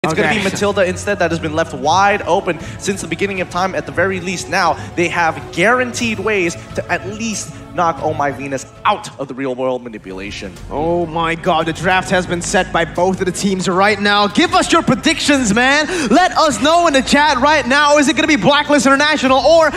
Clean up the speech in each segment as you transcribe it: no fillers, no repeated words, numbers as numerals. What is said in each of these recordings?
It's going to be Matilda instead that has been left wide open since the beginning of time at the very least. Now, they have guaranteed ways to at least knock Oh My Venus out of the real world manipulation. Oh my god, the draft has been set by both of the teams right now. Give us your predictions, man. Let us know in the chat right now. Is it going to be Blacklist International or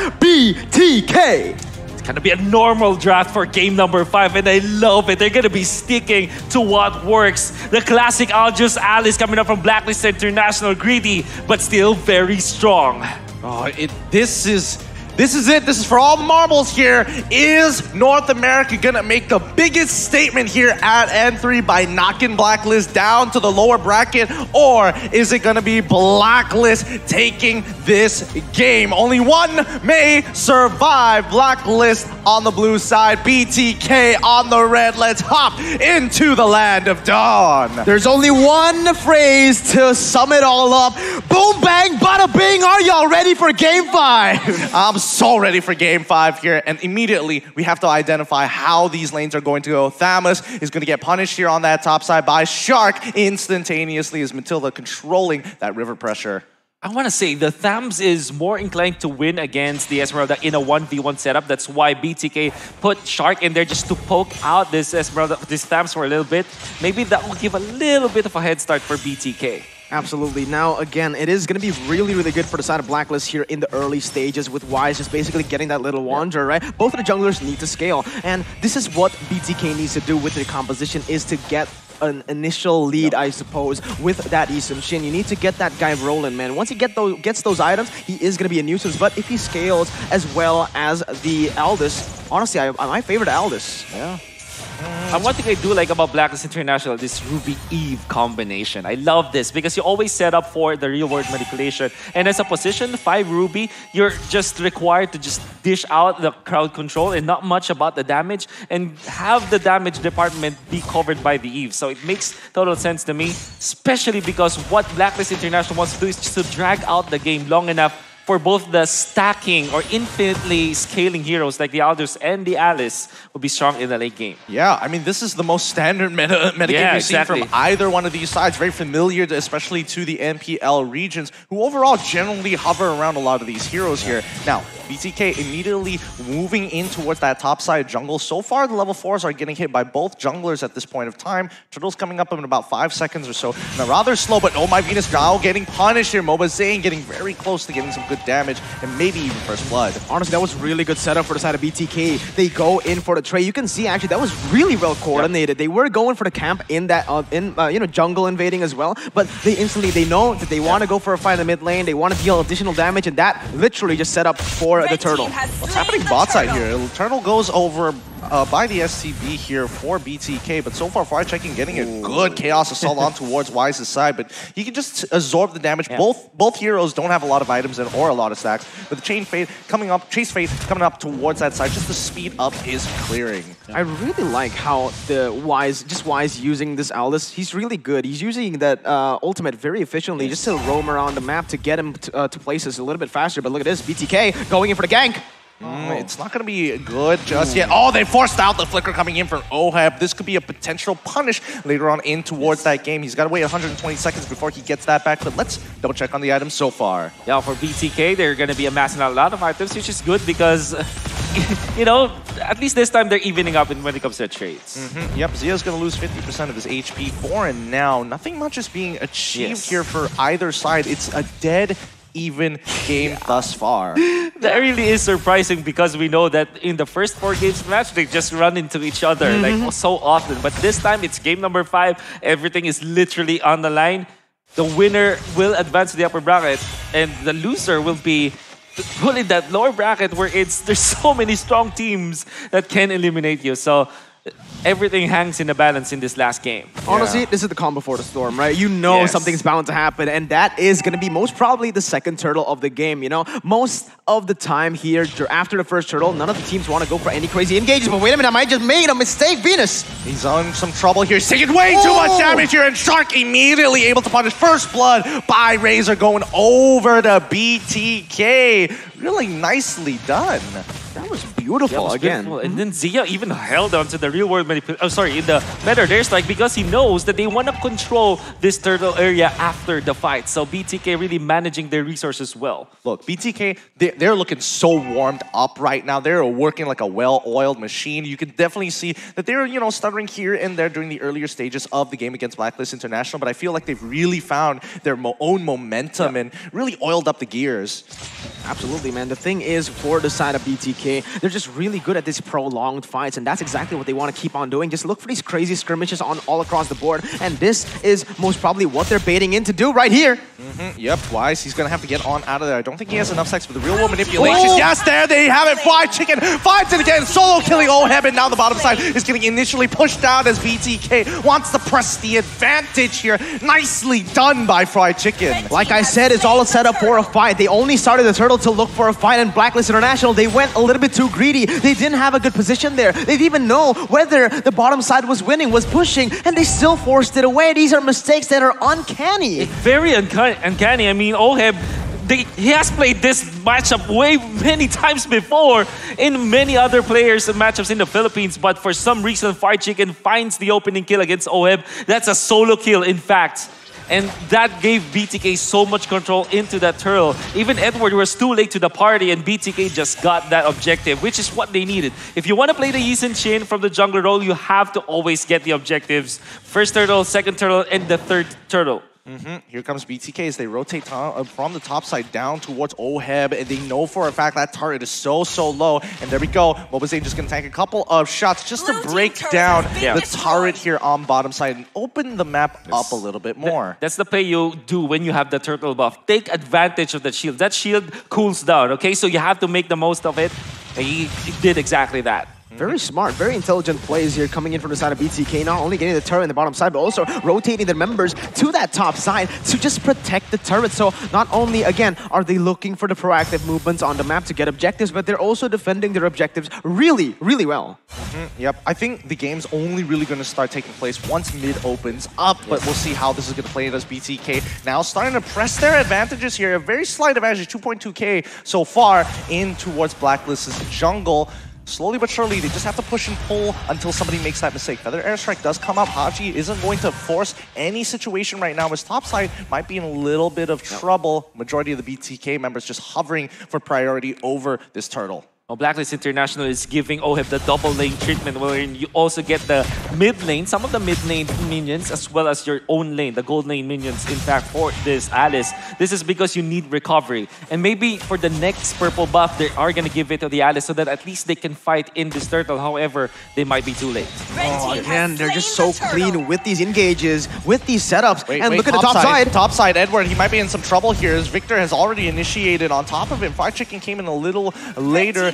BTK? Gonna be a normal draft for game number 5, and I love it. They're gonna be sticking to what works. The classic Aljus Alice coming up from Blacklist International, greedy, but still very strong. Oh, this is it. This is for all marbles here. Is North America gonna make the biggest statement here at N3 by knocking Blacklist down to the lower bracket? Or is it gonna be Blacklist taking this game? Only one may survive. Blacklist on the blue side, BTK on the red. Let's hop into the land of dawn. There's only one phrase to sum it all up. Boom, bang, bada bing. Are y'all ready for game 5? I'm so ready for game 5 here, and immediately we have to identify how these lanes are going to go. Thamus is going to get punished here on that top side by Shark instantaneously as Matilda controlling that river pressure. I want to say the Thams is more inclined to win against the Esmeralda in a 1v1 setup. That's why BTK put Shark in there just to poke out this Esmeralda, this Thams for a little bit. Maybe that will give a little bit of a head start for BTK. Absolutely. Now, again, it is going to be really, really good for the side of Blacklist here in the early stages with Wise just basically getting that little wander, right? Both of the junglers need to scale, and this is what BTK needs to do with their composition, is to get an initial lead, I suppose, with that Yi Sun-shin. You need to get that guy rolling, man. Once he gets those items, he is going to be a nuisance, but if he scales as well as the Aldous, honestly, I favored Aldous. Yeah. And one thing I do like about Blacklist International, this Ruby Eve combination. I love this because you always set up for the real world manipulation. And as a position 5 Ruby, you're just required to just dish out the crowd control and not much about the damage, and have the damage department be covered by the Eve. So it makes total sense to me, especially because what Blacklist International wants to do is just to drag out the game long enough for both the stacking or infinitely scaling heroes like the Aldous and the Alice will be strong in the late game. Yeah, I mean, this is the most standard meta game we've seen from either one of these sides. Very familiar, especially to the NPL regions, who overall generally hover around a lot of these heroes here. Now, BTK immediately moving in towards that top side jungle. So far, the level 4s are getting hit by both junglers at this point of time. Turtle's coming up in about 5 seconds or so. Now, rather slow, but Oh My Venus now getting punished here. Mobazane getting very close to getting some good damage and maybe even first blood. Honestly, that was really good setup for the side of BTK. They go in for the trade. You can see actually that was really well coordinated. Yep. They were going for the camp in that jungle invading as well, but they know that they want to go for a fight in the mid lane. They want to deal additional damage, and that literally just set up for the Turtle. What's happening bot side here? Turtle goes over by the STB here for BTK, but so far checking getting a good Chaos Assault on towards Wise's side, but he can just absorb the damage. Yeah. Both heroes don't have a lot of items in or a lot of stacks, but the Chase Fate coming up towards that side, just the speed up is clearing. I really like how the Wise using this Aldous. He's really good. He's using that ultimate very efficiently just to roam around the map to get him to places a little bit faster, but look at this, BTK going in for the gank. It's not going to be good just yet. Oh, they forced out the flicker coming in from Oheb. This could be a potential punish later on in towards that game. He's got to wait 120 seconds before he gets that back, but let's double check on the items so far. Yeah, for BTK, they're going to be amassing a lot of items, which is good because, you know, at least this time they're evening up when it comes to trades. Yep, Zio's going to lose 50% of his HP for and now. Nothing much is being achieved here for either side. It's a dead even game thus far. That really is surprising because we know that in the first 4 games match, they just run into each other like so often. But this time, it's game number 5. Everything is literally on the line. The winner will advance to the upper bracket, and the loser will be put in that lower bracket where there's so many strong teams that can eliminate you. So everything hangs in the balance in this last game. Honestly, this is the calm before the storm, right? You know something's bound to happen, and that is going to be most probably the second turtle of the game, you know? Most of the time here, after the first turtle, none of the teams want to go for any crazy engages, but wait a minute, I might just made a mistake, Venus! He's on some trouble here. He's taking way too much damage here, and Shark immediately able to punish first blood by Razor going over to BTK. Really nicely done. That was beautiful again. Beautiful. And then Zia even held on to the real world in the meta there's like because he knows that they want to control this turtle area after the fight. So BTK really managing their resources well. Look, BTK, they're looking so warmed up right now. They're working like a well-oiled machine. You can definitely see that they're, you know, stuttering here and there during the earlier stages of the game against Blacklist International, but I feel like they've really found their own momentum and really oiled up the gears. Absolutely, man. The thing is, for the side of BTK, they're just really good at these prolonged fights, and that's exactly what they want to keep on doing. Just look for these crazy skirmishes on all across the board, and this is most probably what they're baiting in to do right here. Yep, Wise, he's going to have to get on out of there. I don't think he has enough sex for the real world manipulation. Oh. Yes, there they have it. Fried Chicken finds it again. Solo killing Oheb, and now the bottom side is getting initially pushed down as BTK wants to press the advantage here. Nicely done by Fried Chicken. Like I said, it's all a setup for a fight. They only started the turtle to look for a fight, and Blacklist International, they went a little bit too greedy. They didn't have a good position there. They didn't even know whether the bottom side was winning, was pushing, and they still forced it away. These are mistakes that are uncanny. Very uncanny. I mean, Oheb, he has played this matchup way many times before in many other players and matchups in the Philippines, but for some reason, Fried Chicken finds the opening kill against Oheb. That's a solo kill, in fact. And that gave BTK so much control into that turtle. Even Edward was too late to the party, and BTK just got that objective, which is what they needed. If you want to play the Yi Sun-shin from the jungler role, you have to always get the objectives. First turtle, second turtle, and the third turtle. Here comes BTK as they rotate from the top side down towards Oheb, and they know for a fact that turret is so low. And there we go. Mobazane just going to tank a couple of shots just to break down the turret here on bottom side and open the map up a little bit more. That's the play you do when you have the turtle buff. Take advantage of that shield. That shield cools down, okay? So you have to make the most of it. And he did exactly that. Very smart, very intelligent plays here coming in from the side of BTK, not only getting the turret in the bottom side, but also rotating their members to that top side to just protect the turret. So not only, again, are they looking for the proactive movements on the map to get objectives, but they're also defending their objectives really, really well. Yep, I think the game's only really going to start taking place once mid opens up, but we'll see how this is going to play as BTK now starting to press their advantages here. A very slight advantage, 2.2k so far in towards Blacklist's jungle. Slowly but surely, they just have to push and pull until somebody makes that mistake. Feather Airstrike does come up. Haji isn't going to force any situation right now. His top side might be in a little bit of trouble. Majority of the BTK members just hovering for priority over this turtle. Well, Blacklist International is giving Oheb the double lane treatment, wherein you also get the mid lane, some of the mid lane minions, as well as your own lane, the gold lane minions. In fact, for this Alice, this is because you need recovery. And maybe for the next purple buff, they are going to give it to the Alice so that at least they can fight in this turtle. However, they might be too late. Oh, again, they're just so clean with these engages, with these setups. And look at the top side. Top side, Edward, he might be in some trouble here as Victor has already initiated on top of him. Fried Chicken came in a little later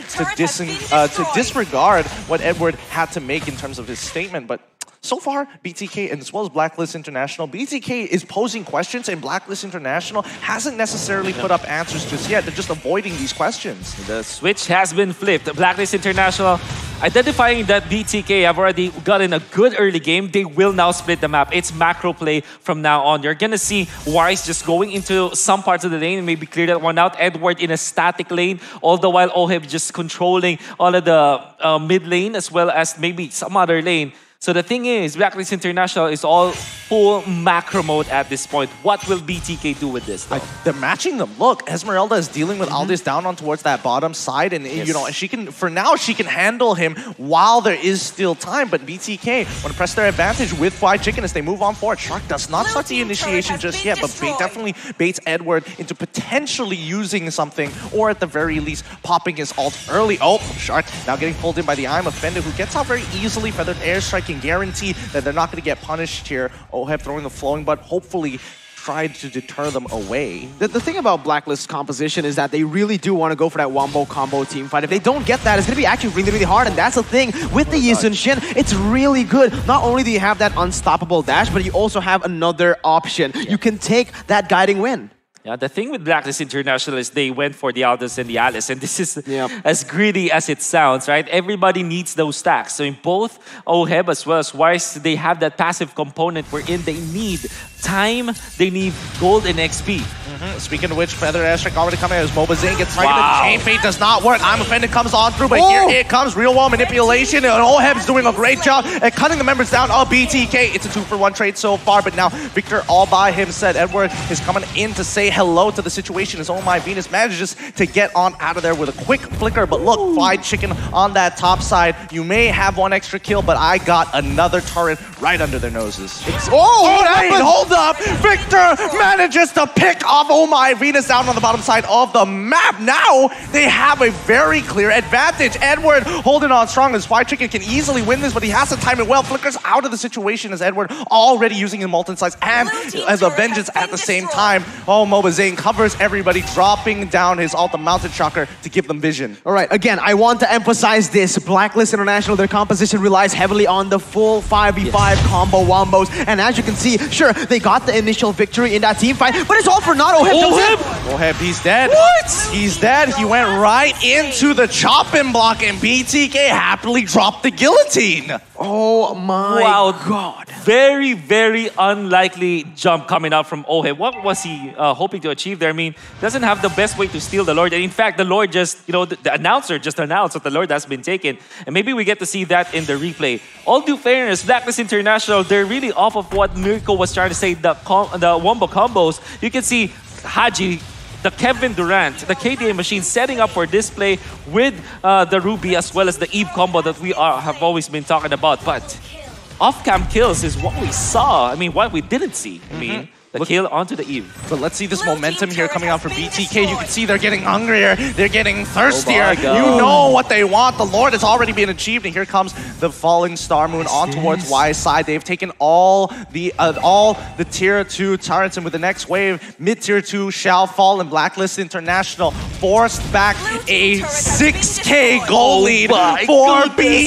to disregard what Edward had to make in terms of his statement, but so far, BTK and as well as Blacklist International, BTK is posing questions and Blacklist International hasn't necessarily put up answers just yet. They're just avoiding these questions. The switch has been flipped. Blacklist International identifying that BTK have already gotten a good early game. They will now split the map. It's macro play from now on. You're going to see Wise just going into some parts of the lane and maybe clear that one out. Edward in a static lane, all the while Oheb just controlling all of the mid lane as well as maybe some other lane. So the thing is, Blacklist International is all full macro mode at this point. What will BTK do with this, though? They're matching them. Look, Esmeralda is dealing with Aldous down on towards that bottom side, and you know, she can, for now, she can handle him while there is still time. But BTK want to press their advantage with Fried Chicken as they move on forward. Shark does not start the initiation just yet, but definitely baits Edward into potentially using something, or at the very least, popping his ult early. Oh, Shark now getting pulled in by the Eye of Fender, who gets out very easily. Feathered Airstrike can guarantee that they're not going to get punished here. Oheb throwing the flowing, but hopefully tried to deter them away. The thing about Blacklist's composition is that they really do want to go for that wombo combo team fight. If they don't get that, it's going to be actually really, really hard. And that's the thing with the Yi Sun-shin. It's really good. Not only do you have that unstoppable dash, but you also have another option. You can take that guiding win. Yeah, the thing with Blacklist International is they went for the Aldous and the Alice, and this is as greedy as it sounds, right? Everybody needs those stacks. So in both Oheb as well as Wise, they have that passive component wherein they need time, they need gold and XP. Speaking of which, Feather Airstrike already coming as Mobazane gets targeted. Chain Fate does not work. I'm Offended comes on through, but here it comes. Real World Manipulation, and Oheb's doing a great job at cutting the members down of BTK. It's a 2-for-1 trade so far, but now Victor all by himself. Edward is coming in to say hello to the situation as Oh My Venus manages to get on out of there with a quick flicker. But look, Fried Chicken on that top side. You may have one extra kill, but I got another turret right under their noses. Hold up! Victor manages to pick off Oh My Venus down on the bottom side of the map. Now they have a very clear advantage. Edward holding on strong as Fried Chicken can easily win this, but he has to time it well. Flickers out of the situation as Edward already using his Molten Slice and as a Vengeance at the same time. Oh, Mobazane covers everybody, dropping down his Ultimate Mountain Shocker to give them vision. All right, again, I want to emphasize this. Blacklist International, their composition relies heavily on the full 5v5 combo wombos. And as you can see, sure, they got the initial victory in that team fight, but it's all for naught. Oheb, he's dead. What? He's dead. He went right into the chopping block, and BTK happily dropped the guillotine. Oh my god. Very, very unlikely jump coming out from Oheb. What was he hoping to achieve there? I mean, doesn't have the best way to steal the Lord. And in fact, the Lord just, the announcer just announced that the Lord has been taken. And maybe we get to see that in the replay. All due fairness, Blacklist International, they're really off of what Mirko was trying to say, the wombo combos. You can see Haji, the Kevin Durant, the KDA machine setting up for display with the Ruby as well as the Eve combo that we have always been talking about. But off-cam kills is what we saw. I mean, what we didn't see. I mean, the kill onto the Eve. But let's see this momentum here coming out for BTK. You can see they're getting hungrier. They're getting thirstier. You know what they want. The Lord has already been achieved. And here comes the falling Star Moon on towards Y's side. They've taken all the tier 2 turrets. And with the next wave, mid-tier 2 shall fall. And Blacklist International forced back a 6K goal lead for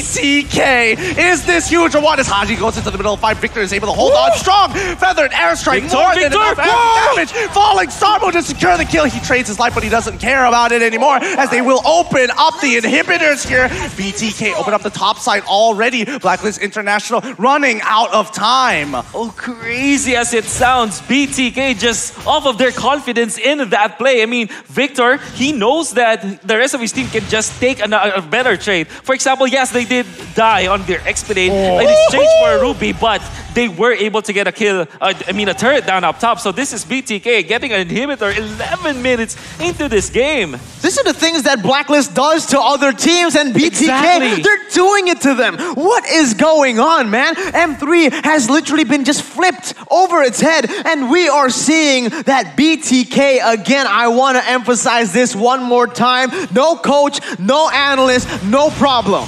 BTK. Is this huge or what? As Haji goes into the middle of the fight, Victor is able to hold on strong. Feathered Airstrike, more than enough damage. Falling Star Moon to secure the kill. He trades his life, but he doesn't care about it anymore as they will open up the inhibitors here. BTK open up the top side already. Blacklist International running out of time. Oh, crazy as it sounds, BTK just off of their confidence in that play. I mean, Victor, he knows that the rest of his team can just take a better trade. For example, yes, they did die on their Expedite in exchange for a Ruby, but they were able to get a kill, a turret down up top. So this is BTK getting an inhibitor 11 minutes into this game. These are the things that Blacklist does to other teams, and BTK, they're doing it to them. What is going on, man? M3 has literally been just flipped over its head, and we are seeing that BTK, again, I want to emphasize this one more time. No coach, no analyst, no problem.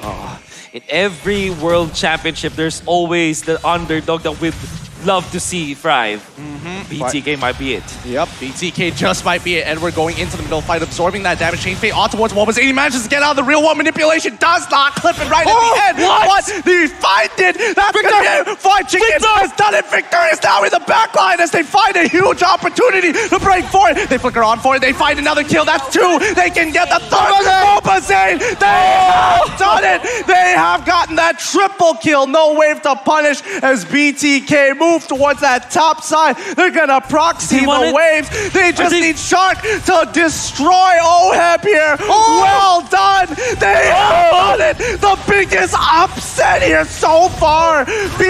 In every world championship, there's always the underdog that we'd love to see thrive. BTK might be it. Yep, BTK just might be it. Edward going into the middle fight, absorbing that damage. Chain Fate on towards Mobazane. He manages to get out of the real one. Manipulation does not clip it right at the end. What? They find it. That's Victor. Fried Chicken has done it. Victor is now in the back line as they find a huge opportunity to break for it. They flicker on for it. They find another kill. That's 2. They can get the third. Mobazane. They have done it. They have gotten that triple kill. No wave to punish as BTK move towards that top side. They're gonna proxy the waves. They just need Shark to destroy Oheb here. Well done. They have done it. The biggest upset here so far.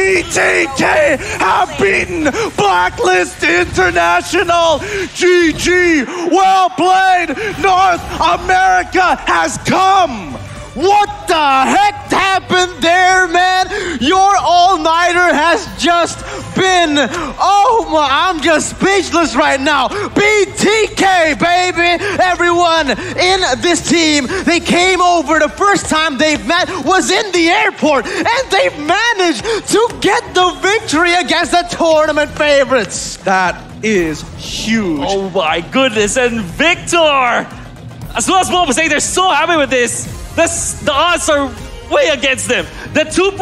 BTK have beaten Blacklist International. GG. Well played. North America has come. What the heck happened there, man? Your all-nighter has just been, oh my, I'm just speechless right now. BTK, baby. Everyone in this team, they came over. The first time they've met was in the airport, and they've managed to get the victory against the tournament favorites. That is huge. Oh my goodness, and Victor, as well as Mobazane, they're so happy with this. The odds are way against them. The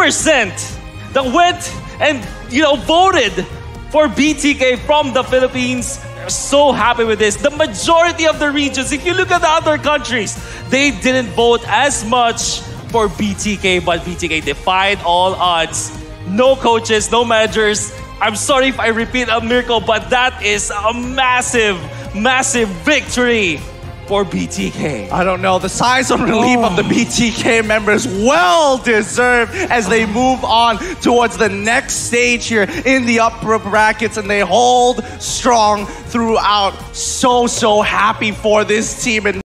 2% that went and voted for BTK from the Philippines are so happy with this. The majority of the regions, if you look at the other countries, they didn't vote as much for BTK, but BTK defied all odds. No coaches, no managers. I'm sorry if I repeat, Mirko, but that is a massive, massive victory for BTK. I don't know. The size of relief of the BTK members well deserved as they move on towards the next stage here in the upper brackets, and they hold strong throughout. So happy for this team. And